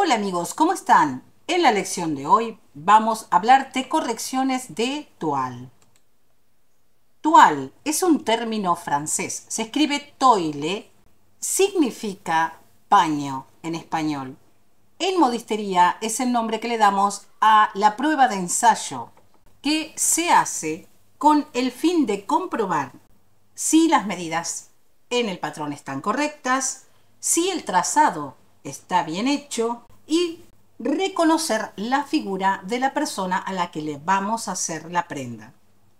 Hola amigos, ¿cómo están? En la lección de hoy vamos a hablar de correcciones de toile. Toile es un término francés, se escribe toile, significa paño en español. En modistería es el nombre que le damos a la prueba de ensayo, que se hace con el fin de comprobar si las medidas en el patrón están correctas, si el trazado está bien hecho y reconocer la figura de la persona a la que le vamos a hacer la prenda.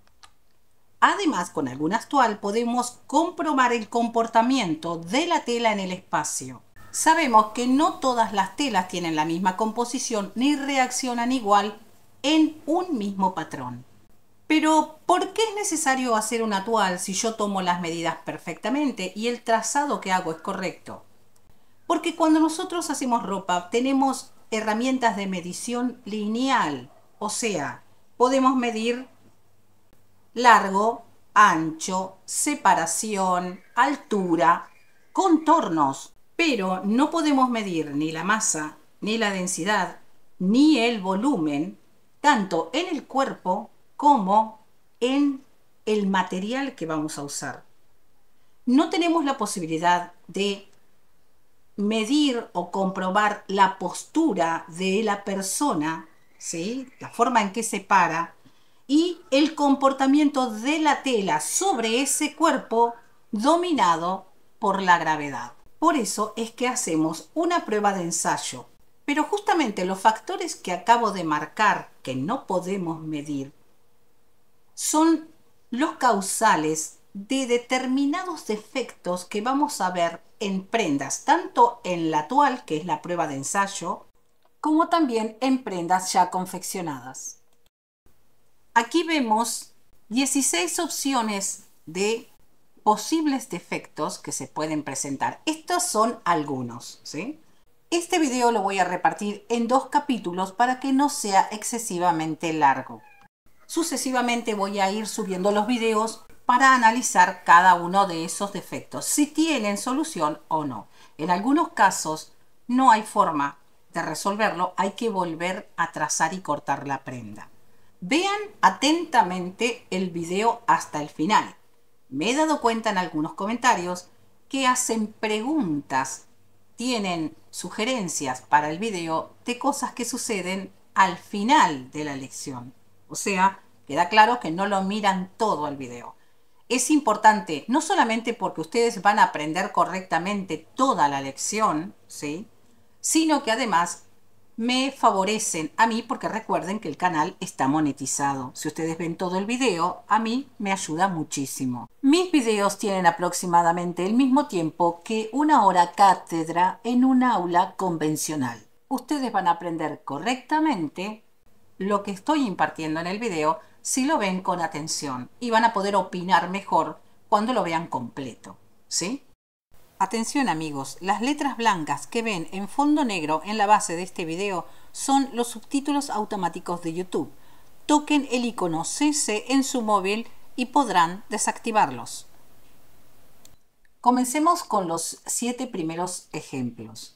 Además, con algunas toile podemos comprobar el comportamiento de la tela en el espacio. Sabemos que no todas las telas tienen la misma composición ni reaccionan igual en un mismo patrón. Pero, ¿por qué es necesario hacer una toile si yo tomo las medidas perfectamente y el trazado que hago es correcto? Porque cuando nosotros hacemos ropa tenemos herramientas de medición lineal, o sea, podemos medir largo, ancho, separación, altura, contornos, pero no podemos medir ni la masa, ni la densidad, ni el volumen, tanto en el cuerpo como en el material que vamos a usar. No tenemos la posibilidad de medir o comprobar la postura de la persona, ¿sí? La forma en que se para y el comportamiento de la tela sobre ese cuerpo dominado por la gravedad. Por eso es que hacemos una prueba de ensayo. Pero justamente los factores que acabo de marcar que no podemos medir son los causales de determinados defectos que vamos a ver en prendas, tanto en la toile, que es la prueba de ensayo, como también en prendas ya confeccionadas. Aquí vemos 16 opciones de posibles defectos que se pueden presentar. Estos son algunos, ¿sí? Este video lo voy a repartir en 2 capítulos para que no sea excesivamente largo. Sucesivamente voy a ir subiendo los videos para analizar cada uno de esos defectos, si tienen solución o no. En algunos casos no hay forma de resolverlo, hay que volver a trazar y cortar la prenda. Vean atentamente el video hasta el final. Me he dado cuenta en algunos comentarios que hacen preguntas, tienen sugerencias para el video de cosas que suceden al final de la lección. O sea, queda claro que no lo miran todo el video. Es importante, no solamente porque ustedes van a aprender correctamente toda la lección, ¿sí?, sino que además me favorecen a mí porque recuerden que el canal está monetizado. Si ustedes ven todo el video, a mí me ayuda muchísimo. Mis videos tienen aproximadamente el mismo tiempo que una hora cátedra en un aula convencional. Ustedes van a aprender correctamente lo que estoy impartiendo en el video si lo ven con atención y van a poder opinar mejor cuando lo vean completo, ¿sí? Atención amigos, las letras blancas que ven en fondo negro en la base de este video son los subtítulos automáticos de YouTube. Toquen el icono CC en su móvil y podrán desactivarlos. Comencemos con los 7 primeros ejemplos.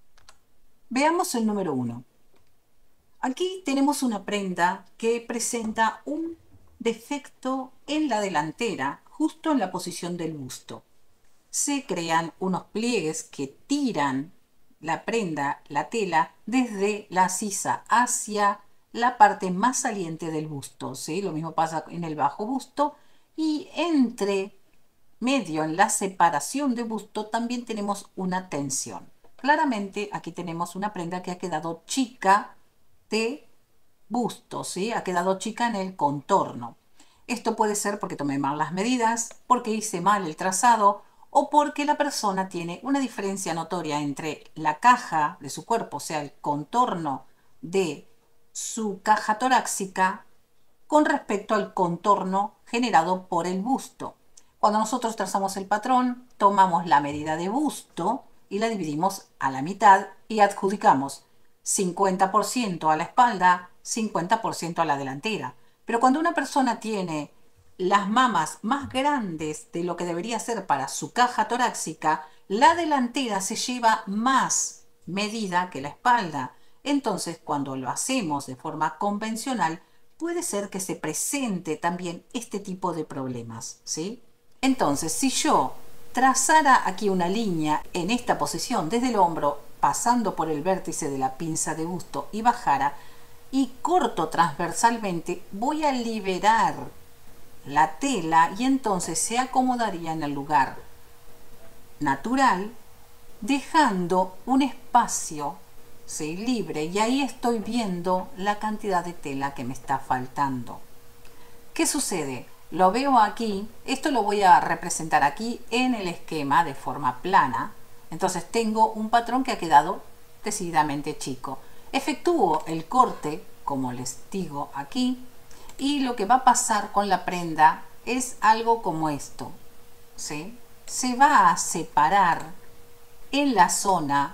Veamos el número 1. Aquí tenemos una prenda que presenta un defecto en la delantera, justo en la posición del busto. Se crean unos pliegues que tiran la prenda, la tela, desde la sisa hacia la parte más saliente del busto, ¿sí? Lo mismo pasa en el bajo busto y entre medio, en la separación de busto, también tenemos una tensión. Claramente aquí tenemos una prenda que ha quedado chica de busto, ¿sí? Ha quedado chica en el contorno. Esto puede ser porque tomé mal las medidas, porque hice mal el trazado o porque la persona tiene una diferencia notoria entre la caja de su cuerpo, o sea, el contorno de su caja torácica con respecto al contorno generado por el busto. Cuando nosotros trazamos el patrón, tomamos la medida de busto y la dividimos a la mitad y adjudicamos 50% a la espalda, 50% a la delantera. Pero cuando una persona tiene las mamas más grandes de lo que debería ser para su caja torácica, la delantera se lleva más medida que la espalda. Entonces, cuando lo hacemos de forma convencional, puede ser que se presente también este tipo de problemas, ¿sí? Entonces, si yo trazara aquí una línea en esta posición desde el hombro, pasando por el vértice de la pinza de busto y bajara, y corto transversalmente, voy a liberar la tela y entonces se acomodaría en el lugar natural, dejando un espacio, ¿sí?, libre, y ahí estoy viendo la cantidad de tela que me está faltando. ¿Qué sucede? Lo veo aquí, esto lo voy a representar aquí en el esquema de forma plana. Entonces tengo un patrón que ha quedado decididamente chico. Efectúo el corte, como les digo aquí, y lo que va a pasar con la prenda es algo como esto, ¿sí? Se va a separar en la zona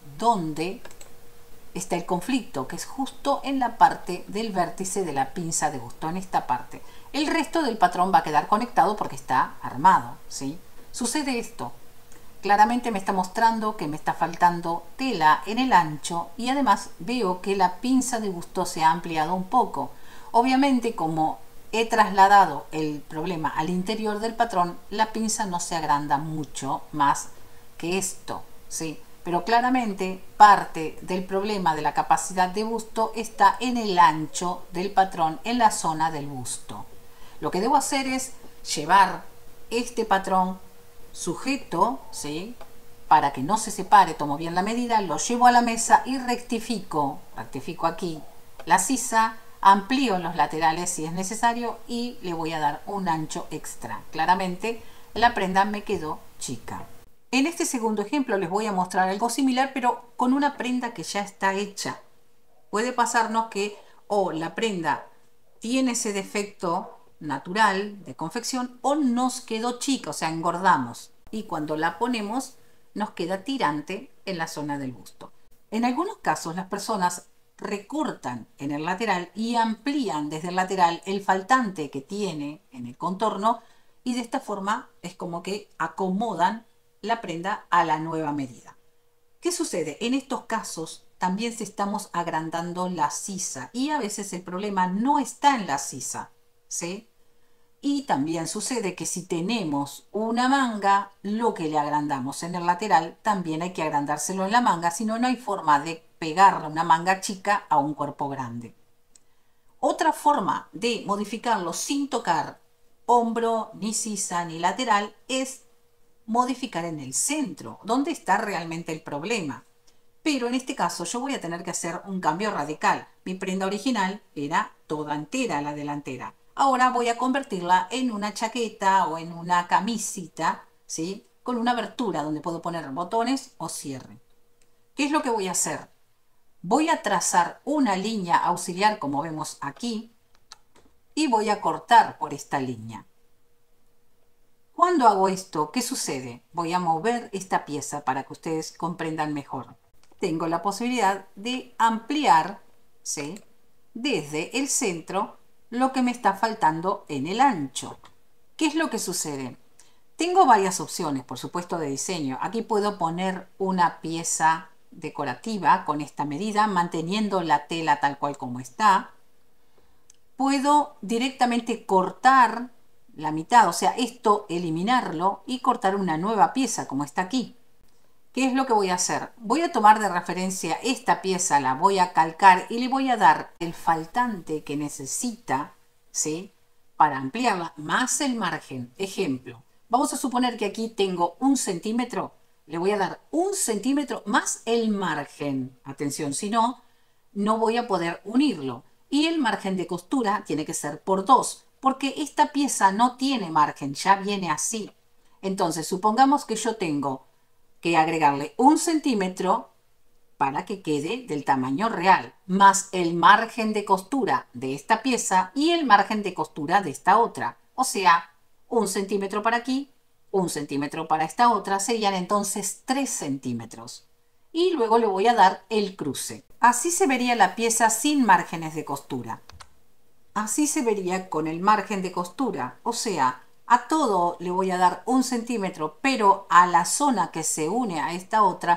donde está el conflicto, que es justo en la parte del vértice de la pinza de busto, en esta parte. El resto del patrón va a quedar conectado porque está armado, ¿sí? Sucede esto. Claramente me está mostrando que me está faltando tela en el ancho y además veo que la pinza de busto se ha ampliado un poco. Obviamente, como he trasladado el problema al interior del patrón, la pinza no se agranda mucho más que esto, ¿sí? Pero claramente parte del problema de la capacidad de busto está en el ancho del patrón, en la zona del busto. Lo que debo hacer es llevar este patrón sujeto, ¿sí?, para que no se separe, tomo bien la medida, lo llevo a la mesa y rectifico aquí la sisa, amplío los laterales si es necesario y le voy a dar un ancho extra. Claramente la prenda me quedó chica. En este segundo ejemplo les voy a mostrar algo similar, pero con una prenda que ya está hecha. Puede pasarnos que la prenda tiene ese defecto natural de confección o nos quedó chica, o sea, engordamos. Y cuando la ponemos nos queda tirante en la zona del busto. En algunos casos las personas recortan en el lateral y amplían desde el lateral el faltante que tiene en el contorno y de esta forma es como que acomodan la prenda a la nueva medida. ¿Qué sucede? En estos casos también se estamos agrandando la sisa y a veces el problema no está en la sisa, ¿sí? Y también sucede que si tenemos una manga, lo que le agrandamos en el lateral también hay que agrandárselo en la manga, si no, no hay forma de pegarle una manga chica a un cuerpo grande. Otra forma de modificarlo sin tocar hombro, ni sisa, ni lateral es modificar en el centro, donde está realmente el problema. Pero en este caso yo voy a tener que hacer un cambio radical. Mi prenda original era toda entera la delantera. Ahora voy a convertirla en una chaqueta o en una camisita, ¿sí?, con una abertura donde puedo poner botones o cierre. ¿Qué es lo que voy a hacer? Voy a trazar una línea auxiliar como vemos aquí y voy a cortar por esta línea. Cuando hago esto, ¿qué sucede? Voy a mover esta pieza para que ustedes comprendan mejor. Tengo la posibilidad de ampliar, ¿sí?, desde el centro lo que me está faltando en el ancho. ¿Qué es lo que sucede? Tengo varias opciones, por supuesto, de diseño. Aquí puedo poner una pieza decorativa con esta medida, manteniendo la tela tal cual como está. Puedo directamente cortar la mitad, o sea, esto eliminarlo y cortar una nueva pieza como está aquí. ¿Qué es lo que voy a hacer? Voy a tomar de referencia esta pieza, la voy a calcar y le voy a dar el faltante que necesita, ¿sí?, para ampliarla, más el margen. Ejemplo, vamos a suponer que aquí tengo 1 centímetro, le voy a dar 1 centímetro más el margen. Atención, si no, no voy a poder unirlo. Y el margen de costura tiene que ser por 2, porque esta pieza no tiene margen, ya viene así. Entonces, supongamos que yo tengo que agregarle 1 centímetro para que quede del tamaño real, más el margen de costura de esta pieza y el margen de costura de esta otra. O sea, 1 centímetro para aquí, 1 centímetro para esta otra, serían entonces 3 centímetros. Y luego le voy a dar el cruce. Así se vería la pieza sin márgenes de costura. Así se vería con el margen de costura, o sea, a todo le voy a dar 1 centímetro, pero a la zona que se une a esta otra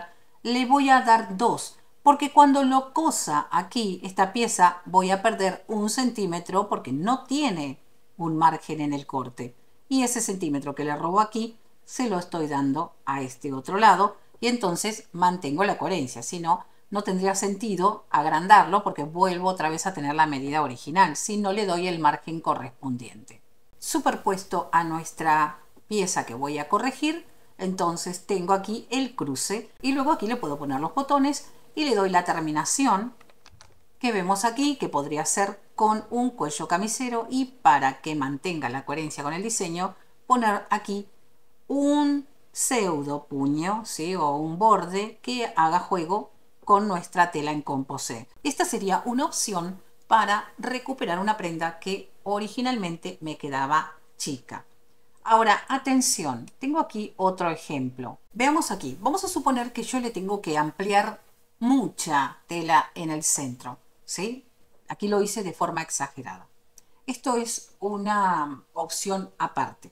le voy a dar 2, porque cuando lo cosa aquí, esta pieza, voy a perder 1 centímetro porque no tiene un margen en el corte. Y ese centímetro que le robo aquí, se lo estoy dando a este otro lado y entonces mantengo la coherencia. Si no, no tendría sentido agrandarlo porque vuelvo otra vez a tener la medida original si no le doy el margen correspondiente. Superpuesto a nuestra pieza que voy a corregir, entonces tengo aquí el cruce y luego aquí le puedo poner los botones y le doy la terminación que vemos aquí, que podría ser con un cuello camisero, y para que mantenga la coherencia con el diseño, poner aquí un pseudo puño, ¿sí? O un borde que haga juego con nuestra tela en composé. Esta sería una opción para recuperar una prenda que originalmente me quedaba chica. Ahora, atención, tengo aquí otro ejemplo. Veamos aquí, vamos a suponer que yo le tengo que ampliar mucha tela en el centro, ¿sí? Aquí lo hice de forma exagerada. Esto es una opción aparte.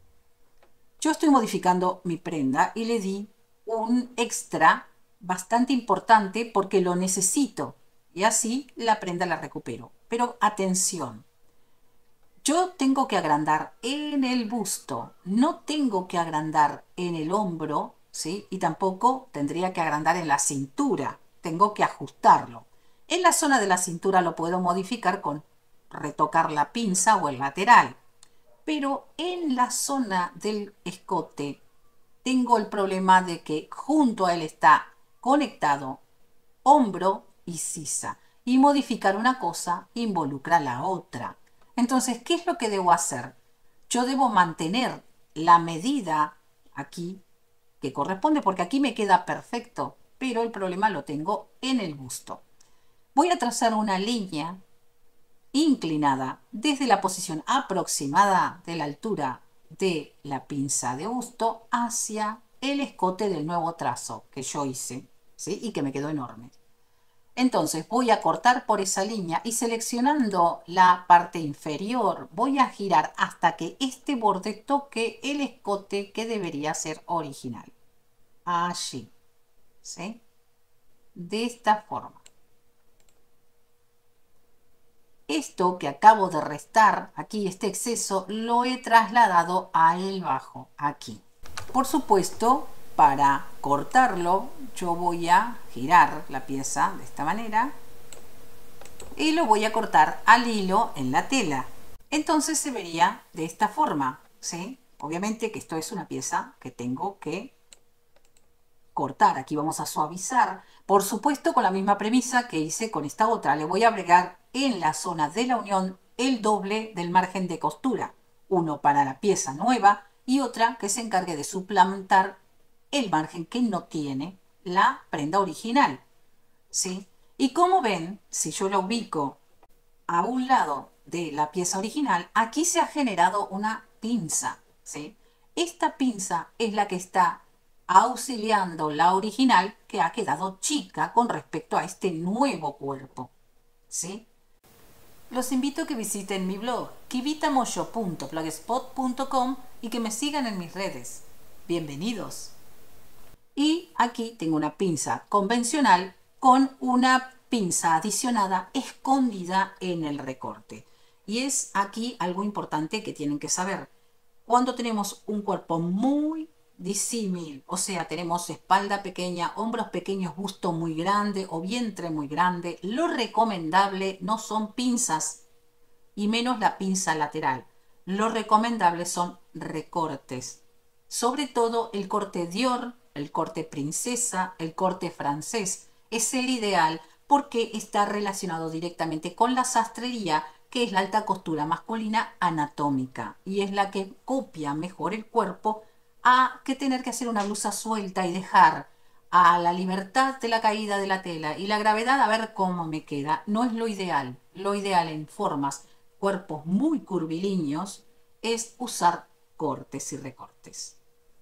Yo estoy modificando mi prenda y le di un extra bastante importante porque lo necesito y así la prenda la recupero. Pero atención, yo tengo que agrandar en el busto, no tengo que agrandar en el hombro, ¿sí? Y tampoco tendría que agrandar en la cintura, tengo que ajustarlo. En la zona de la cintura lo puedo modificar con retocar la pinza o el lateral, pero en la zona del escote tengo el problema de que junto a él está conectado hombro y sisa, y modificar una cosa involucra la otra. Entonces, ¿qué es lo que debo hacer? Yo debo mantener la medida aquí que corresponde, porque aquí me queda perfecto, pero el problema lo tengo en el busto. Voy a trazar una línea inclinada desde la posición aproximada de la altura de la pinza de busto hacia el escote del nuevo trazo que yo hice, ¿sí? Y que me quedó enorme. Entonces voy a cortar por esa línea y seleccionando la parte inferior voy a girar hasta que este borde toque el escote que debería ser original. Allí, ¿sí? De esta forma. Esto que acabo de restar, aquí este exceso, lo he trasladado a el bajo, aquí. Por supuesto, para cortarlo, yo voy a girar la pieza de esta manera y lo voy a cortar al hilo en la tela. Entonces se vería de esta forma, ¿sí? Obviamente que esto es una pieza que tengo que cortar. Aquí vamos a suavizar, por supuesto con la misma premisa que hice con esta otra. Le voy a agregar en la zona de la unión el doble del margen de costura, uno para la pieza nueva y otra que se encargue de suplantar el margen que no tiene la prenda original, ¿sí? Y como ven, si yo la ubico a un lado de la pieza original, aquí se ha generado una pinza, ¿sí? Esta pinza es la que está auxiliando la original, que ha quedado chica con respecto a este nuevo cuerpo, ¿sí? Los invito a que visiten mi blog kivitamoyo.blogspot.com y que me sigan en mis redes. Bienvenidos. Y aquí tengo una pinza convencional con una pinza adicionada escondida en el recorte. Y es aquí algo importante que tienen que saber. Cuando tenemos un cuerpo muy disímil, o sea, tenemos espalda pequeña, hombros pequeños, busto muy grande o vientre muy grande, lo recomendable no son pinzas y menos la pinza lateral. Lo recomendable son recortes. Sobre todo el corte Dior, el corte princesa, el corte francés. Es el ideal porque está relacionado directamente con la sastrería, que es la alta costura masculina anatómica y es la que copia mejor el cuerpo a que tener que hacer una blusa suelta y dejar a la libertad de la caída de la tela y la gravedad a ver cómo me queda. No es lo ideal. Lo ideal en formas, cuerpos muy curvilíneos, es usar cortes y recortes.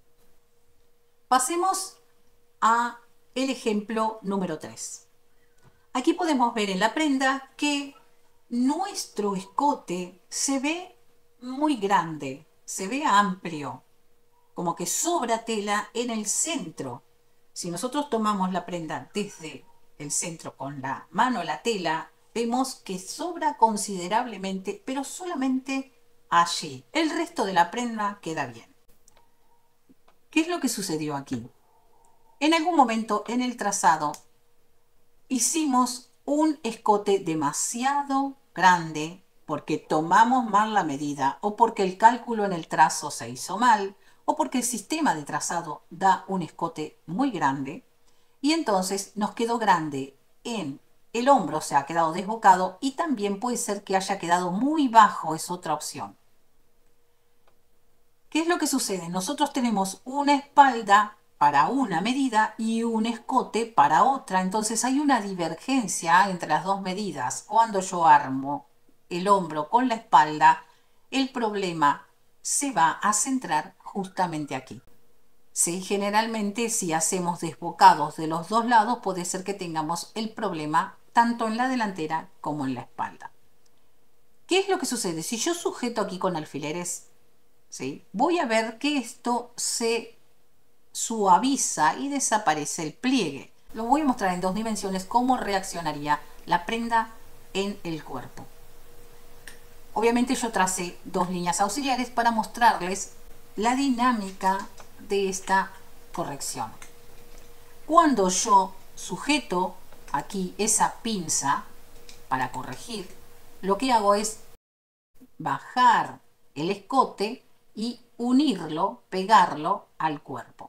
Pasemos a el ejemplo número 3. Aquí podemos ver en la prenda que nuestro escote se ve muy grande, se ve amplio, como que sobra tela en el centro. Si nosotros tomamos la prenda desde el centro con la mano, la tela, vemos que sobra considerablemente, pero solamente allí. El resto de la prenda queda bien. ¿Qué es lo que sucedió aquí? En algún momento en el trazado hicimos un escote demasiado grande porque tomamos mal la medida o porque el cálculo en el trazo se hizo mal o porque el sistema de trazado da un escote muy grande y entonces nos quedó grande en el hombro, se ha quedado desbocado y también puede ser que haya quedado muy bajo, es otra opción. ¿Qué es lo que sucede? Nosotros tenemos una espalda para una medida y un escote para otra. Entonces hay una divergencia entre las dos medidas. Cuando yo armo el hombro con la espalda, el problema se va a centrar justamente aquí. Sí, generalmente si hacemos desbocados de los dos lados, puede ser que tengamos el problema tanto en la delantera como en la espalda. ¿Qué es lo que sucede? Si yo sujeto aquí con alfileres, ¿sí?, voy a ver que esto se suaviza y desaparece el pliegue. Lo voy a mostrar en dos dimensiones cómo reaccionaría la prenda en el cuerpo. Obviamente yo tracé dos líneas auxiliares para mostrarles la dinámica de esta corrección. Cuando yo sujeto aquí esa pinza para corregir, lo que hago es bajar el escote y unirlo, pegarlo al cuerpo.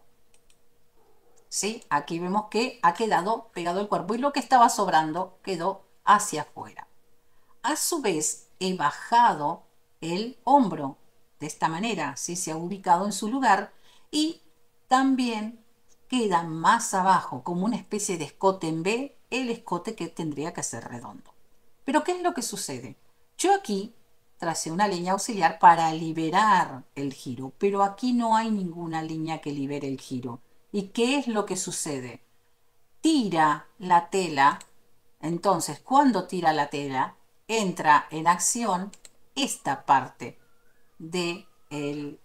¿Sí? Aquí vemos que ha quedado pegado el cuerpo y lo que estaba sobrando quedó hacia afuera. A su vez, he bajado el hombro de esta manera, ¿sí?, se ha ubicado en su lugar y también queda más abajo, como una especie de escote en B, el escote que tendría que ser redondo. Pero ¿qué es lo que sucede? Yo aquí tracé una línea auxiliar para liberar el giro, pero aquí no hay ninguna línea que libere el giro. ¿Y qué es lo que sucede? Tira la tela, entonces cuando tira la tela, entra en acción esta parte del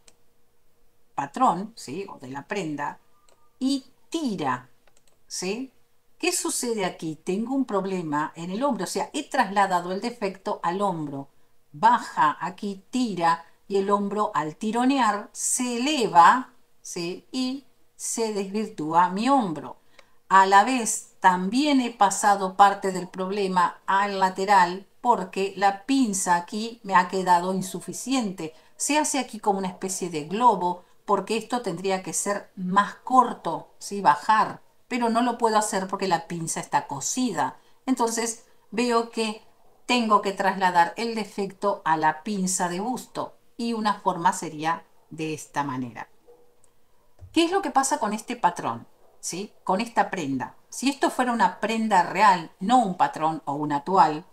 patrón, ¿sí?, o de la prenda, y tira, ¿sí? ¿Qué sucede aquí? Tengo un problema en el hombro, o sea, he trasladado el defecto al hombro. Baja aquí, tira, y el hombro al tironear se eleva, ¿sí?, y se desvirtúa mi hombro. A la vez, también he pasado parte del problema al lateral porque la pinza aquí me ha quedado insuficiente. Se hace aquí como una especie de globo porque esto tendría que ser más corto, ¿sí?, bajar, pero no lo puedo hacer porque la pinza está cosida. Entonces veo que tengo que trasladar el defecto a la pinza de busto y una forma sería de esta manera. ¿Qué es lo que pasa con este patrón? ¿Sí? Con esta prenda. Si esto fuera una prenda real, no un patrón o una toal,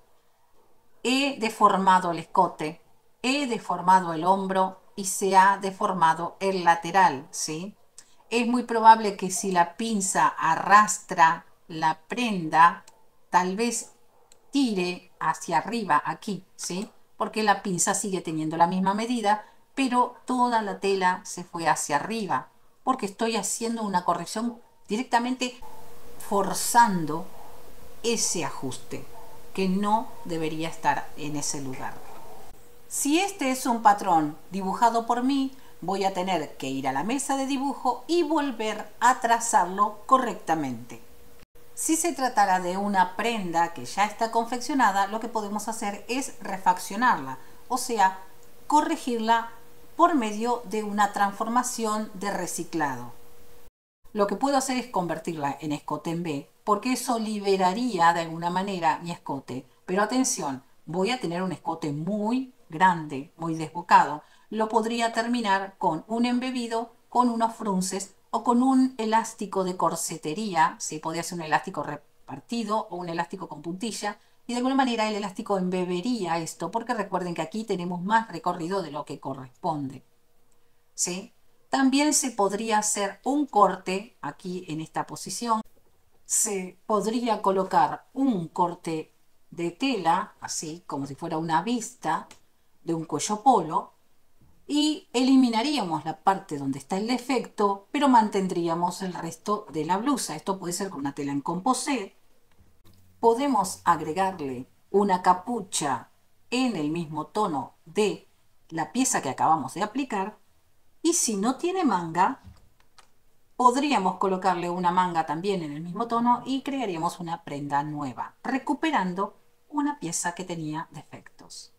he deformado el escote, he deformado el hombro y se ha deformado el lateral, ¿sí? Es muy probable que si la pinza arrastra la prenda, tal vez tire hacia arriba aquí, ¿sí? Porque la pinza sigue teniendo la misma medida, pero toda la tela se fue hacia arriba, porque estoy haciendo una corrección directamente forzando ese ajuste que no debería estar en ese lugar. Si este es un patrón dibujado por mí, voy a tener que ir a la mesa de dibujo y volver a trazarlo correctamente. Si se tratara de una prenda que ya está confeccionada, lo que podemos hacer es refaccionarla, o sea, corregirla por medio de una transformación de reciclado. Lo que puedo hacer es convertirla en escote en B, porque eso liberaría de alguna manera mi escote. Pero atención, voy a tener un escote muy grande, muy desbocado. Lo podría terminar con un embebido, con unos frunces o con un elástico de corsetería. Sí, podría ser un elástico repartido o un elástico con puntilla. Y de alguna manera el elástico embebería esto, porque recuerden que aquí tenemos más recorrido de lo que corresponde. ¿Sí? También se podría hacer un corte aquí en esta posición. Se podría colocar un corte de tela, así como si fuera una vista de un cuello polo, y eliminaríamos la parte donde está el defecto, pero mantendríamos el resto de la blusa. Esto puede ser con una tela en composé. Podemos agregarle una capucha en el mismo tono de la pieza que acabamos de aplicar. Y si no tiene manga, podríamos colocarle una manga también en el mismo tono y crearíamos una prenda nueva, recuperando una pieza que tenía defectos.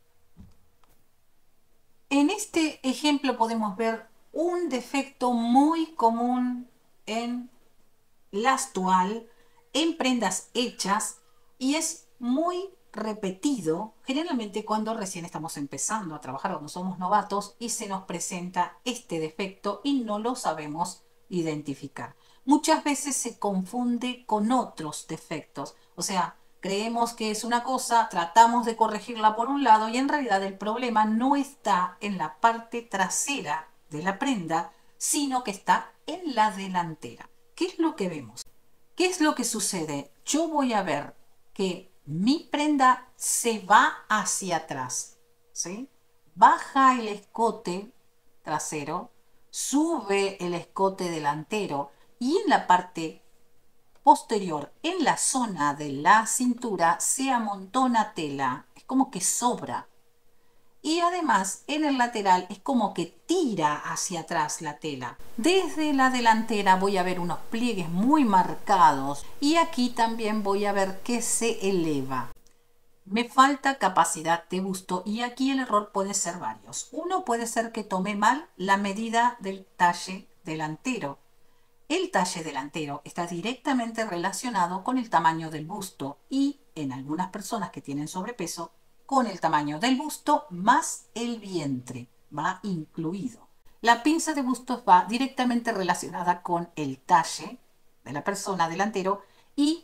En este ejemplo podemos ver un defecto muy común en las toile, en prendas hechas, y es muy repetido generalmente cuando recién estamos empezando a trabajar, cuando somos novatos y se nos presenta este defecto y no lo sabemos identificar. Muchas veces se confunde con otros defectos, o sea, creemos que es una cosa, tratamos de corregirla por un lado y en realidad el problema no está en la parte trasera de la prenda, sino que está en la delantera. ¿Qué es lo que vemos? ¿Qué es lo que sucede? Yo voy a ver que mi prenda se va hacia atrás, ¿sí? Baja el escote trasero, sube el escote delantero y en la parte posterior, en la zona de la cintura, se amontona tela. Es como que sobra. Y además en el lateral es como que tira hacia atrás la tela. Desde la delantera voy a ver unos pliegues muy marcados y aquí también voy a ver que se eleva. Me falta capacidad de busto y aquí el error puede ser varios. Uno puede ser que tomé mal la medida del talle delantero. El talle delantero está directamente relacionado con el tamaño del busto y en algunas personas que tienen sobrepeso, con el tamaño del busto más el vientre, va incluido. La pinza de bustos va directamente relacionada con el talle de la persona delantero y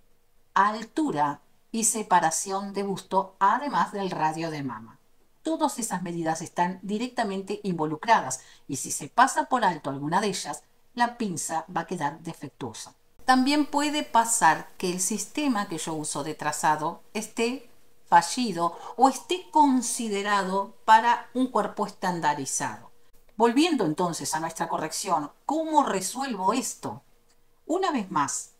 altura y separación de busto, además del radio de mama. Todas esas medidas están directamente involucradas y si se pasa por alto alguna de ellas, la pinza va a quedar defectuosa. También puede pasar que el sistema que yo uso de trazado esté fallido o esté considerado para un cuerpo estandarizado. Volviendo entonces a nuestra corrección, ¿cómo resuelvo esto? Una vez más,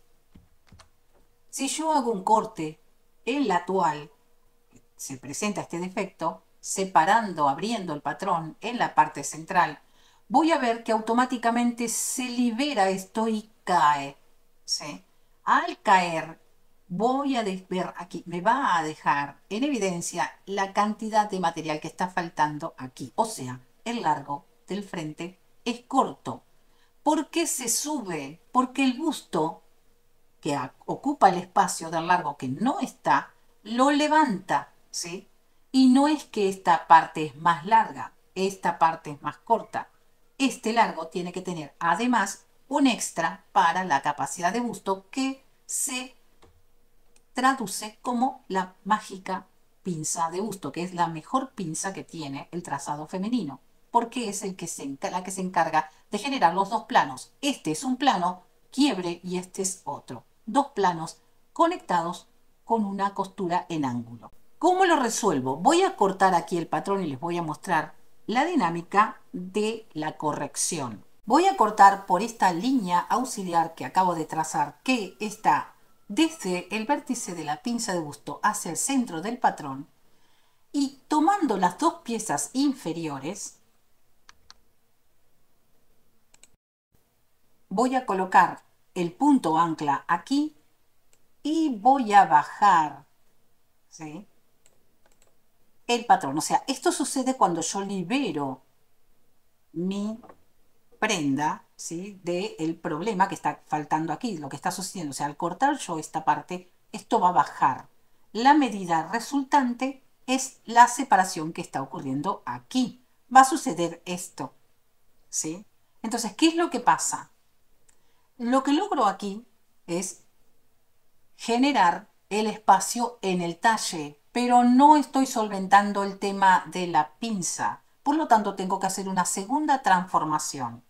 si yo hago un corte en la toile, se presenta este defecto, separando, abriendo el patrón en la parte central, voy a ver que automáticamente se libera esto y cae, ¿sí? Al caer, voy a ver aquí, me va a dejar en evidencia la cantidad de material que está faltando aquí. O sea, el largo del frente es corto. ¿Por qué se sube? Porque el busto que ocupa el espacio del largo que no está, lo levanta, ¿sí? Y no es que esta parte es más larga, esta parte es más corta. Este largo tiene que tener además un extra para la capacidad de busto que se traduce como la mágica pinza de busto, que es la mejor pinza que tiene el trazado femenino, porque es la que se encarga de generar los dos planos. Este es un plano quiebre y este es otro. Dos planos conectados con una costura en ángulo. ¿Cómo lo resuelvo? Voy a cortar aquí el patrón y les voy a mostrar la dinámica de la corrección. Voy a cortar por esta línea auxiliar que acabo de trazar, que está desde el vértice de la pinza de busto hacia el centro del patrón, y tomando las dos piezas inferiores, voy a colocar el punto ancla aquí y voy a bajar, ¿sí?, el patrón. O sea, esto sucede cuando yo libero mi prenda, ¿sí?, del problema que está faltando aquí, lo que está sucediendo. O sea, al cortar yo esta parte, esto va a bajar. La medida resultante es la separación que está ocurriendo aquí. Va a suceder esto, ¿sí? Entonces, ¿qué es lo que pasa? Lo que logro aquí es generar el espacio en el talle, pero no estoy solventando el tema de la pinza. Por lo tanto, tengo que hacer una segunda transformación.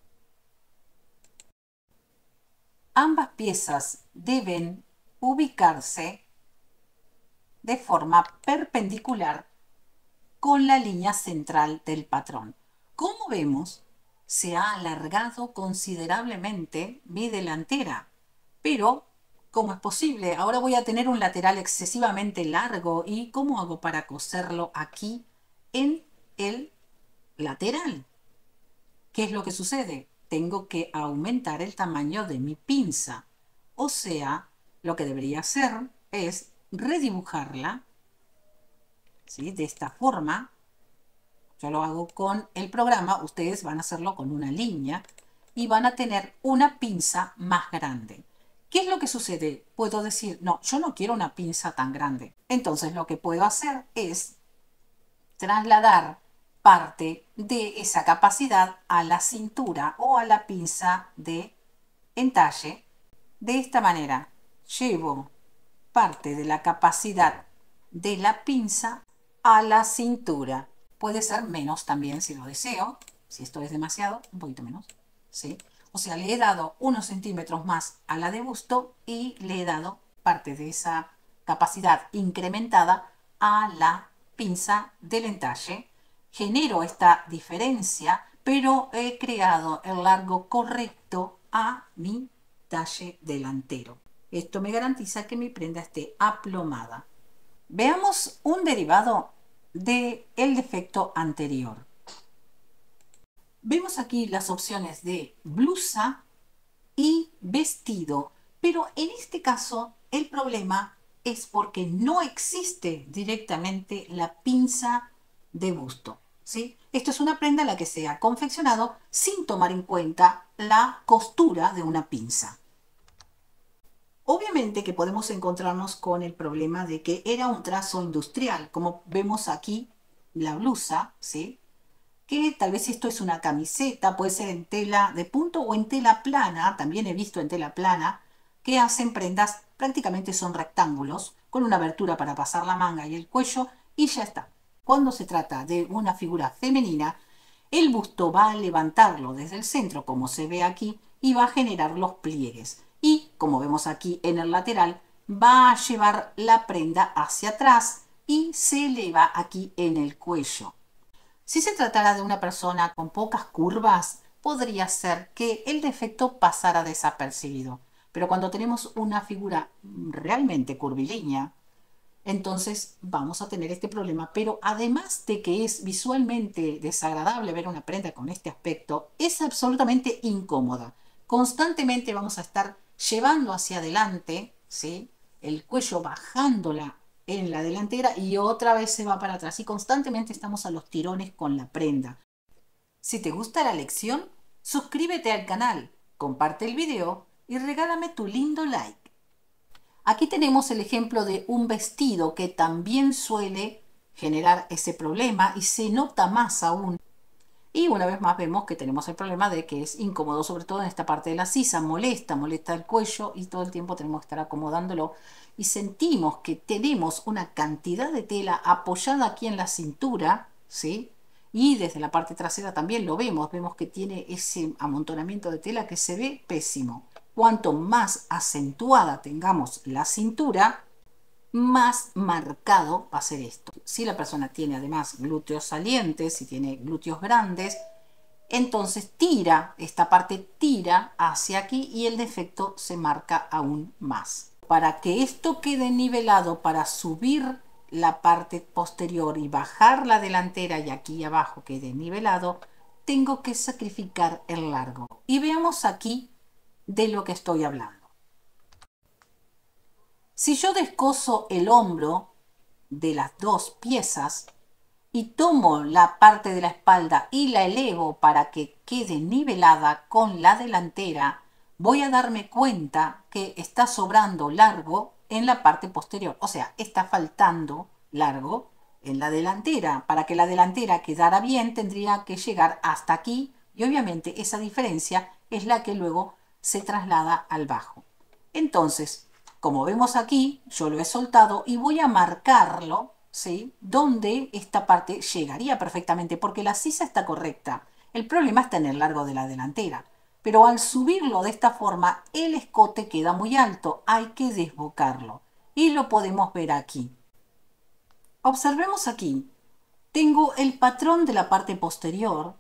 Ambas piezas deben ubicarse de forma perpendicular con la línea central del patrón. Como vemos, se ha alargado considerablemente mi delantera, pero ¿cómo es posible? Ahora voy a tener un lateral excesivamente largo y ¿cómo hago para coserlo aquí en el lateral? ¿Qué es lo que sucede? Tengo que aumentar el tamaño de mi pinza. O sea, lo que debería hacer es redibujarla, ¿sí? De esta forma. Yo lo hago con el programa, ustedes van a hacerlo con una línea y van a tener una pinza más grande. ¿Qué es lo que sucede? Puedo decir, no, yo no quiero una pinza tan grande. Entonces lo que puedo hacer es trasladar parte de esa capacidad a la cintura o a la pinza de entalle. De esta manera, llevo parte de la capacidad de la pinza a la cintura. Puede ser menos también si lo deseo. Si esto es demasiado, un poquito menos, ¿sí? O sea, le he dado unos centímetros más a la de busto y le he dado parte de esa capacidad incrementada a la pinza del entalle. Genero esta diferencia, pero he creado el largo correcto a mi talle delantero. Esto me garantiza que mi prenda esté aplomada. Veamos un derivado del defecto anterior. Vemos aquí las opciones de blusa y vestido, pero en este caso el problema es porque no existe directamente la pinza de busto, ¿sí? Esto es una prenda en la que se ha confeccionado sin tomar en cuenta la costura de una pinza. Obviamente que podemos encontrarnos con el problema de que era un trazo industrial, como vemos aquí la blusa, ¿sí? Que tal vez esto es una camiseta, puede ser en tela de punto o en tela plana, también he visto en tela plana, que hacen prendas, prácticamente son rectángulos, con una abertura para pasar la manga y el cuello, y ya está. Cuando se trata de una figura femenina, el busto va a levantarlo desde el centro, como se ve aquí, y va a generar los pliegues. Y, como vemos aquí en el lateral, va a llevar la prenda hacia atrás y se eleva aquí en el cuello. Si se tratara de una persona con pocas curvas, podría ser que el defecto pasara desapercibido. Pero cuando tenemos una figura realmente curvilínea, entonces vamos a tener este problema. Pero además de que es visualmente desagradable ver una prenda con este aspecto, es absolutamente incómoda. Constantemente vamos a estar llevando hacia adelante, ¿sí? El cuello bajándola en la delantera y otra vez se va para atrás. Y constantemente estamos a los tirones con la prenda. Si te gusta la lección, suscríbete al canal, comparte el video y regálame tu lindo like. Aquí tenemos el ejemplo de un vestido que también suele generar ese problema y se nota más aún. Y una vez más vemos que tenemos el problema de que es incómodo, sobre todo en esta parte de la sisa, molesta el cuello y todo el tiempo tenemos que estar acomodándolo. Y sentimos que tenemos una cantidad de tela apoyada aquí en la cintura, ¿sí? Y desde la parte trasera también lo vemos que tiene ese amontonamiento de tela que se ve pésimo. Cuanto más acentuada tengamos la cintura, más marcado va a ser esto. Si la persona tiene además glúteos salientes, si tiene glúteos grandes, entonces esta parte tira hacia aquí y el defecto se marca aún más. Para que esto quede nivelado, para subir la parte posterior y bajar la delantera y aquí abajo quede nivelado, tengo que sacrificar el largo. Y veamos aquí de lo que estoy hablando. Si yo descoso el hombro de las dos piezas y tomo la parte de la espalda y la elevo para que quede nivelada con la delantera, voy a darme cuenta que está sobrando largo en la parte posterior. O sea, está faltando largo en la delantera. Para que la delantera quedara bien, tendría que llegar hasta aquí y obviamente esa diferencia es la que luego se traslada al bajo. Entonces, como vemos aquí, yo lo he soltado y voy a marcarlo, ¿sí? Donde esta parte llegaría perfectamente, porque la sisa está correcta. El problema está en el largo de la delantera. Pero al subirlo de esta forma, el escote queda muy alto. Hay que desbocarlo. Y lo podemos ver aquí. Observemos aquí. Tengo el patrón de la parte posterior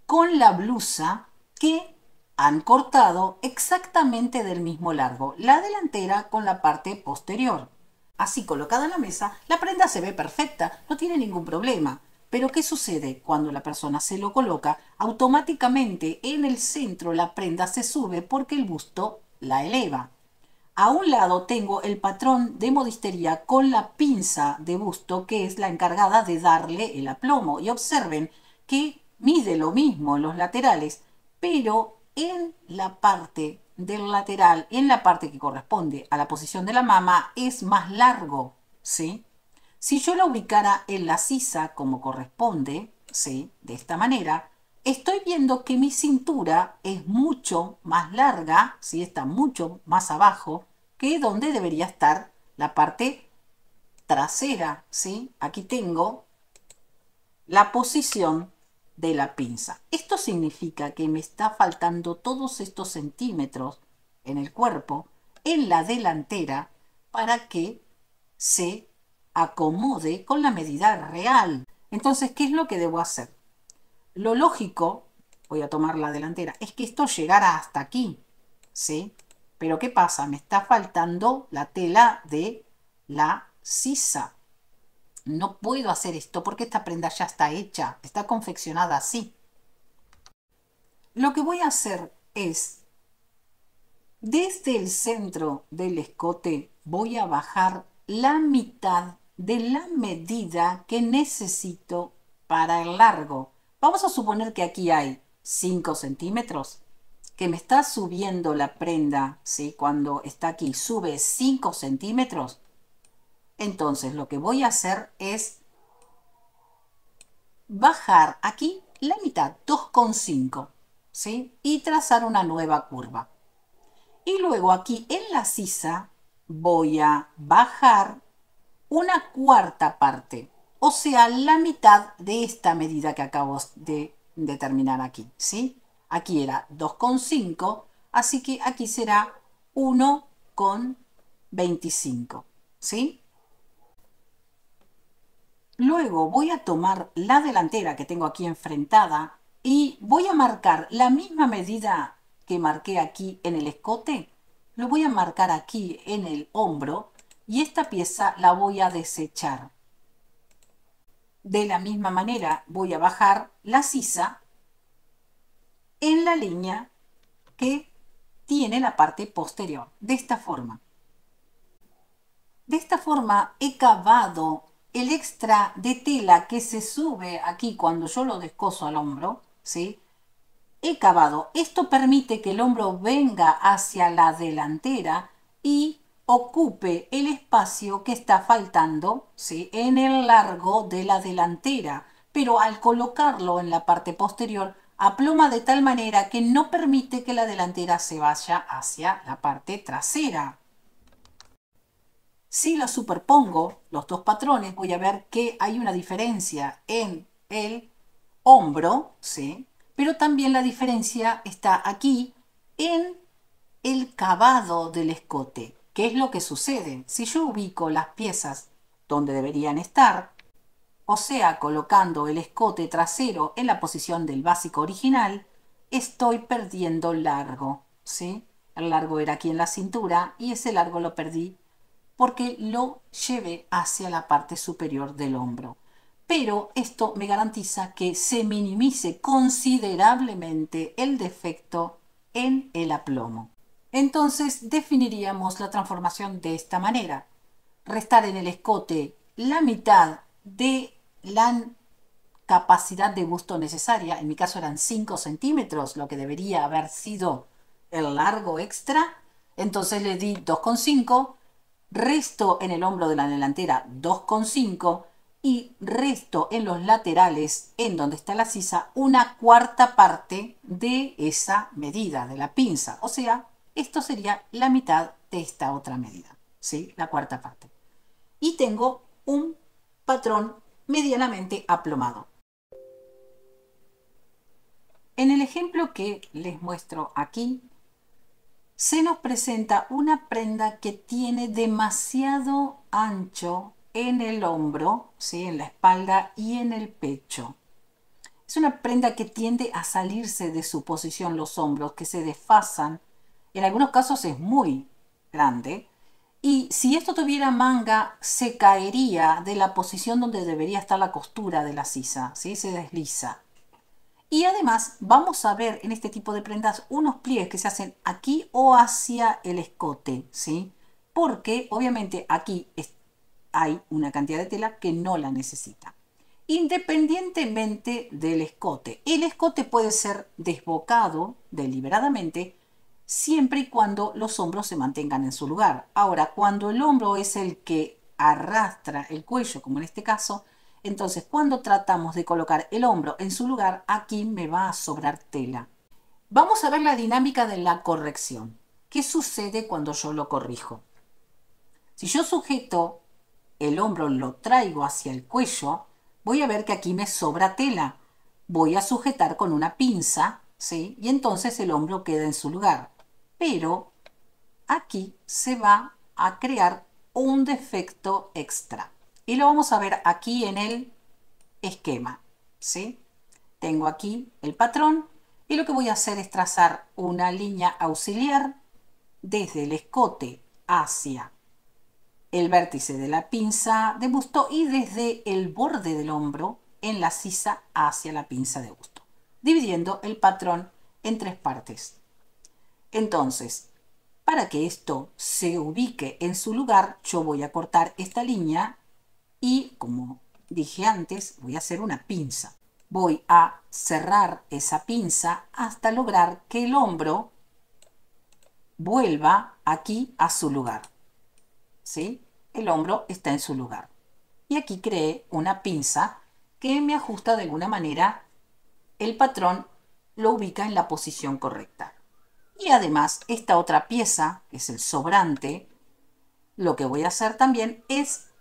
con la blusa que han cortado exactamente del mismo largo, la delantera con la parte posterior. Así colocada en la mesa, la prenda se ve perfecta, no tiene ningún problema. Pero ¿qué sucede? Cuando la persona se lo coloca, automáticamente en el centro la prenda se sube porque el busto la eleva. A un lado tengo el patrón de modistería con la pinza de busto que es la encargada de darle el aplomo. Y observen que mide lo mismo en los laterales, pero en la parte del lateral, en la parte que corresponde a la posición de la mama, es más largo, ¿sí? Si yo la ubicara en la sisa como corresponde, ¿sí? De esta manera, estoy viendo que mi cintura es mucho más larga, ¿sí? Está mucho más abajo que donde debería estar la parte trasera, ¿sí? Aquí tengo la posición de la pinza. Esto significa que me está faltando todos estos centímetros en el cuerpo, en la delantera, para que se acomode con la medida real. Entonces, ¿qué es lo que debo hacer? Lo lógico, voy a tomar la delantera, es que esto llegara hasta aquí, ¿sí? Pero ¿qué pasa? Me está faltando la tela de la sisa. No puedo hacer esto porque esta prenda ya está hecha, está confeccionada así. Lo que voy a hacer es, desde el centro del escote, voy a bajar la mitad de la medida que necesito para el largo. Vamos a suponer que aquí hay 5 centímetros, que me está subiendo la prenda, ¿sí? Cuando está aquí, sube 5 centímetros. Entonces lo que voy a hacer es bajar aquí la mitad, 2,5, ¿sí? Y trazar una nueva curva. Y luego aquí en la sisa voy a bajar una cuarta parte, o sea, la mitad de esta medida que acabo de determinar aquí, ¿sí? Aquí era 2,5, así que aquí será 1,25, ¿sí? Luego voy a tomar la delantera que tengo aquí enfrentada y voy a marcar la misma medida que marqué aquí en el escote. Lo voy a marcar aquí en el hombro y esta pieza la voy a desechar. De la misma manera voy a bajar la sisa en la línea que tiene la parte posterior, de esta forma. De esta forma he cavado el extra de tela que se sube aquí cuando yo lo descoso al hombro, ¿sí? He cavado. Esto permite que el hombro venga hacia la delantera y ocupe el espacio que está faltando, ¿sí? En el largo de la delantera. Pero al colocarlo en la parte posterior, aploma de tal manera que no permite que la delantera se vaya hacia la parte trasera. Si los superpongo, los dos patrones, voy a ver que hay una diferencia en el hombro, ¿sí? Pero también la diferencia está aquí en el cavado del escote. ¿Qué es lo que sucede? Si yo ubico las piezas donde deberían estar, o sea, colocando el escote trasero en la posición del básico original, estoy perdiendo largo, ¿sí? El largo era aquí en la cintura y ese largo lo perdí porque lo llevé hacia la parte superior del hombro. Pero esto me garantiza que se minimice considerablemente el defecto en el aplomo. Entonces definiríamos la transformación de esta manera. Restar en el escote la mitad de la capacidad de busto necesaria, en mi caso eran 5 centímetros, lo que debería haber sido el largo extra, entonces le di 2,5, resto en el hombro de la delantera 2,5 y resto en los laterales, en donde está la sisa, una cuarta parte de esa medida, de la pinza. O sea, esto sería la mitad de esta otra medida, ¿sí? La cuarta parte. Y tengo un patrón medianamente aplomado. En el ejemplo que les muestro aquí, se nos presenta una prenda que tiene demasiado ancho en el hombro, ¿sí? En la espalda y en el pecho. Es una prenda que tiende a salirse de su posición los hombros, que se desfasan. En algunos casos es muy grande. Y si esto tuviera manga, se caería de la posición donde debería estar la costura de la sisa, ¿sí? Se desliza. Y además vamos a ver en este tipo de prendas unos pliegues que se hacen aquí o hacia el escote, ¿sí? Porque obviamente aquí hay una cantidad de tela que no la necesita. Independientemente del escote. El escote puede ser desbocado deliberadamente siempre y cuando los hombros se mantengan en su lugar. Ahora, cuando el hombro es el que arrastra el cuello, como en este caso, entonces cuando tratamos de colocar el hombro en su lugar, aquí me va a sobrar tela. Vamos a ver la dinámica de la corrección. ¿Qué sucede cuando yo lo corrijo? Si yo sujeto el hombro, lo traigo hacia el cuello, voy a ver que aquí me sobra tela. Voy a sujetar con una pinza, ¿sí? Y entonces el hombro queda en su lugar. Pero aquí se va a crear un defecto extra. Y lo vamos a ver aquí en el esquema, ¿sí? Tengo aquí el patrón y lo que voy a hacer es trazar una línea auxiliar desde el escote hacia el vértice de la pinza de busto y desde el borde del hombro en la sisa hacia la pinza de busto, dividiendo el patrón en 3 partes. Entonces, para que esto se ubique en su lugar, yo voy a cortar esta línea y, como dije antes, voy a hacer una pinza. Voy a cerrar esa pinza hasta lograr que el hombro vuelva aquí a su lugar, ¿sí? El hombro está en su lugar. Y aquí creé una pinza que me ajusta de alguna manera el patrón, lo ubica en la posición correcta. Y además, esta otra pieza, que es el sobrante, lo que voy a hacer también es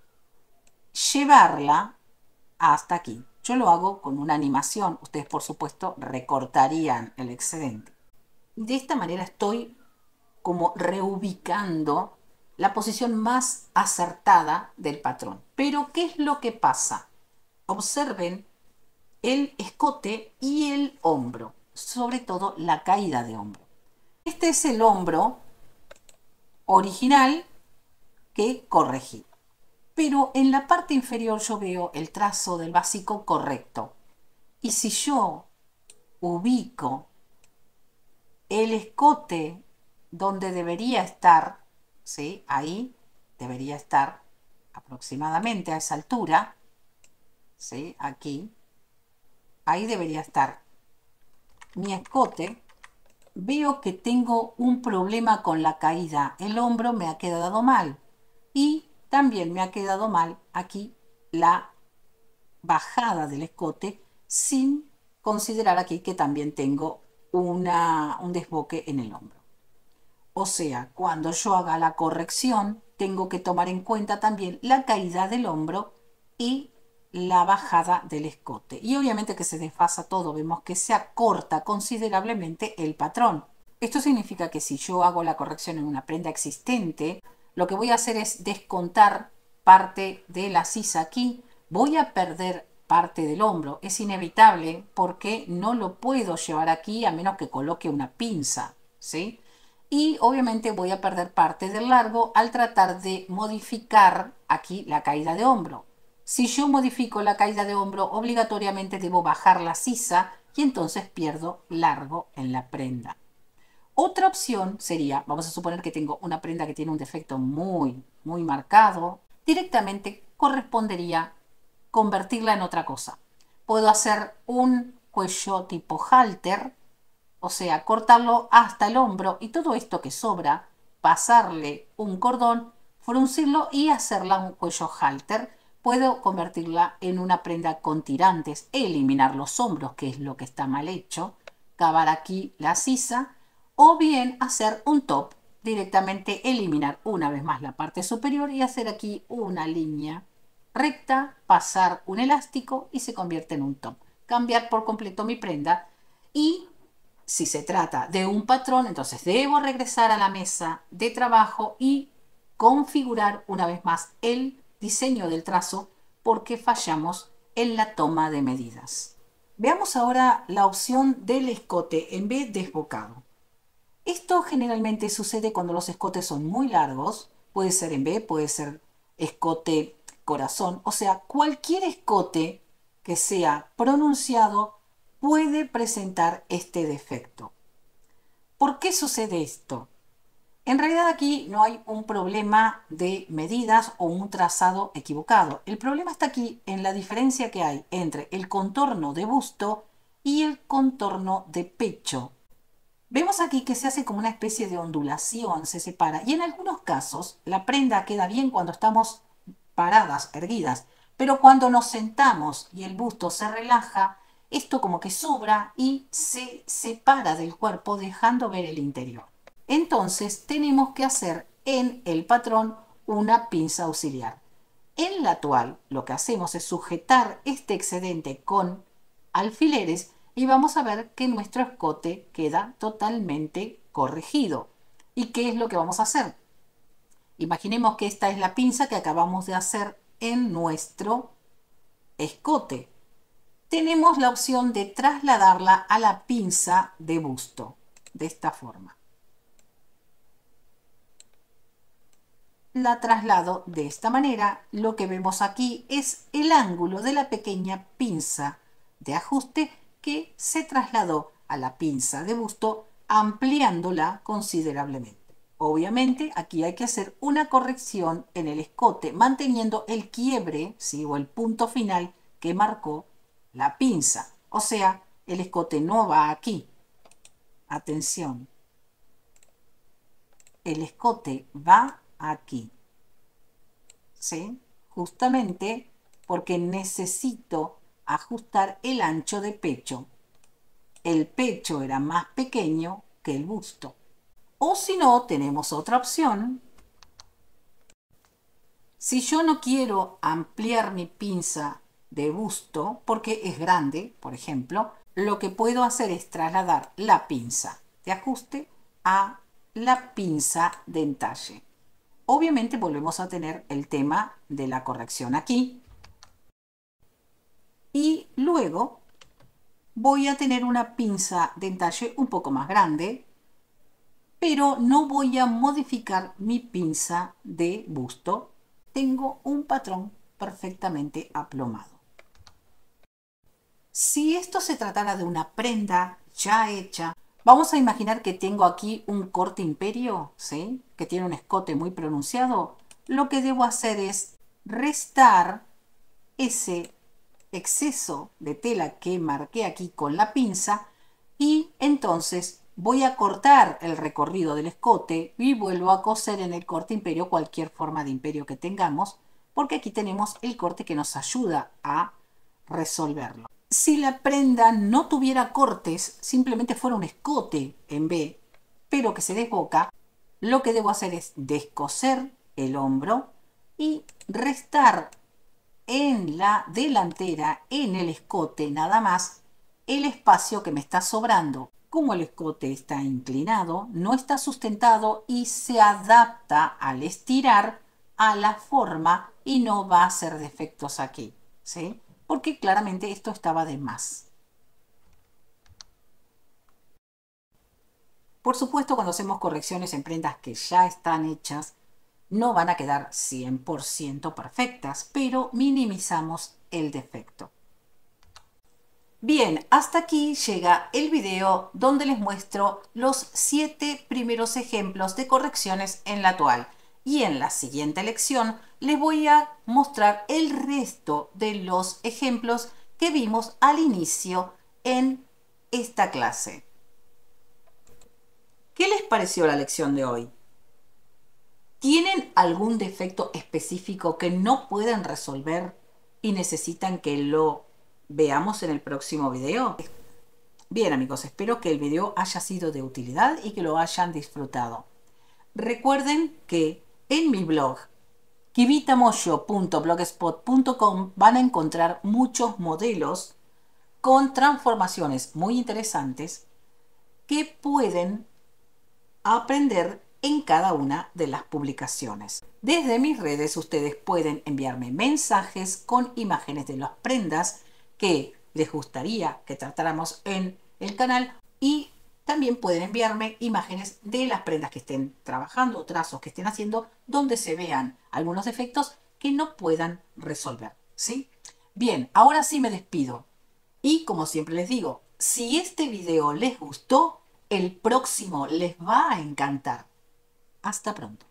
llevarla hasta aquí. Yo lo hago con una animación. Ustedes, por supuesto, recortarían el excedente. De esta manera estoy como reubicando la posición más acertada del patrón. Pero, ¿qué es lo que pasa? Observen el escote y el hombro, sobre todo la caída de hombro. Este es el hombro original que corregí. Pero en la parte inferior yo veo el trazo del básico correcto. Y si yo ubico el escote donde debería estar, ¿sí? Ahí debería estar aproximadamente a esa altura, ¿sí? Aquí, ahí debería estar mi escote. Veo que tengo un problema con la caída. El hombro me ha quedado mal. Y también me ha quedado mal aquí la bajada del escote, sin considerar aquí que también tengo un desboque en el hombro. O sea, cuando yo haga la corrección, tengo que tomar en cuenta también la caída del hombro y la bajada del escote. Y obviamente que se desfasa todo, vemos que se acorta considerablemente el patrón. Esto significa que si yo hago la corrección en una prenda existente, lo que voy a hacer es descontar parte de la sisa aquí. Voy a perder parte del hombro. Es inevitable porque no lo puedo llevar aquí a menos que coloque una pinza, ¿sí? Y obviamente voy a perder parte del largo al tratar de modificar aquí la caída de hombro. Si yo modifico la caída de hombro, obligatoriamente debo bajar la sisa y entonces pierdo largo en la prenda. Otra opción sería, vamos a suponer que tengo una prenda que tiene un defecto muy marcado, directamente correspondería convertirla en otra cosa. Puedo hacer un cuello tipo halter, o sea, cortarlo hasta el hombro y todo esto que sobra, pasarle un cordón, fruncirlo y hacerla un cuello halter. Puedo convertirla en una prenda con tirantes, eliminar los hombros, que es lo que está mal hecho, cavar aquí la sisa, o bien hacer un top, directamente eliminar una vez más la parte superior y hacer aquí una línea recta, pasar un elástico y se convierte en un top. Cambiar por completo mi prenda y si se trata de un patrón, entonces debo regresar a la mesa de trabajo y configurar una vez más el diseño del trazo porque fallamos en la toma de medidas. Veamos ahora la opción del escote en B desbocado. Esto generalmente sucede cuando los escotes son muy largos, puede ser en B, puede ser escote corazón, o sea, cualquier escote que sea pronunciado puede presentar este defecto. ¿Por qué sucede esto? En realidad aquí no hay un problema de medidas o un trazado equivocado. El problema está aquí en la diferencia que hay entre el contorno de busto y el contorno de pecho. Vemos aquí que se hace como una especie de ondulación, se separa, y en algunos casos la prenda queda bien cuando estamos paradas, erguidas, pero cuando nos sentamos y el busto se relaja, esto como que sobra y se separa del cuerpo dejando ver el interior. Entonces tenemos que hacer en el patrón una pinza auxiliar. En la toal lo que hacemos es sujetar este excedente con alfileres y vamos a ver que nuestro escote queda totalmente corregido. ¿Y qué es lo que vamos a hacer? Imaginemos que esta es la pinza que acabamos de hacer en nuestro escote. Tenemos la opción de trasladarla a la pinza de busto, de esta forma. La traslado de esta manera. Lo que vemos aquí es el ángulo de la pequeña pinza de ajuste que se trasladó a la pinza de busto, ampliándola considerablemente. Obviamente aquí hay que hacer una corrección en el escote, manteniendo el quiebre, ¿sí?, o el punto final que marcó la pinza. O sea, el escote no va aquí. Atención. El escote va aquí. ¿Sí? Justamente porque necesito ajustar el ancho de pecho. El pecho era más pequeño que el busto. O si no, tenemos otra opción. Si yo no quiero ampliar mi pinza de busto porque es grande, por ejemplo, lo que puedo hacer es trasladar la pinza de ajuste a la pinza de entalle. Obviamente volvemos a tener el tema de la corrección aquí. Y luego voy a tener una pinza de entalle un poco más grande, pero no voy a modificar mi pinza de busto. Tengo un patrón perfectamente aplomado. Si esto se tratara de una prenda ya hecha, vamos a imaginar que tengo aquí un corte imperio, ¿sí?, que tiene un escote muy pronunciado. Lo que debo hacer es restar ese exceso de tela que marqué aquí con la pinza y entonces voy a cortar el recorrido del escote y vuelvo a coser en el corte imperio cualquier forma de imperio que tengamos, porque aquí tenemos el corte que nos ayuda a resolverlo. Si la prenda no tuviera cortes, simplemente fuera un escote en B, pero que se desboca, lo que debo hacer es descoser el hombro y restar en la delantera, en el escote nada más, el espacio que me está sobrando. Como el escote está inclinado, no está sustentado y se adapta al estirar a la forma y no va a hacer defectos aquí, ¿sí?, porque claramente esto estaba de más. Por supuesto, cuando hacemos correcciones en prendas que ya están hechas, no van a quedar 100% perfectas, pero minimizamos el defecto. Bien, hasta aquí llega el video donde les muestro los 7 primeros ejemplos de correcciones en la toal. Y en la siguiente lección les voy a mostrar el resto de los ejemplos que vimos al inicio en esta clase. ¿Qué les pareció la lección de hoy? ¿Tienen algún defecto específico que no pueden resolver y necesitan que lo veamos en el próximo video? Bien, amigos, espero que el video haya sido de utilidad y que lo hayan disfrutado. Recuerden que en mi blog kivitamoyo.blogspot.com van a encontrar muchos modelos con transformaciones muy interesantes que pueden aprender en cada una de las publicaciones. Desde mis redes ustedes pueden enviarme mensajes con imágenes de las prendas que les gustaría que tratáramos en el canal, y también pueden enviarme imágenes de las prendas que estén trabajando, trazos que estén haciendo, donde se vean algunos defectos que no puedan resolver, ¿sí? Bien, ahora sí me despido. Y como siempre les digo, si este video les gustó, el próximo les va a encantar. Hasta pronto.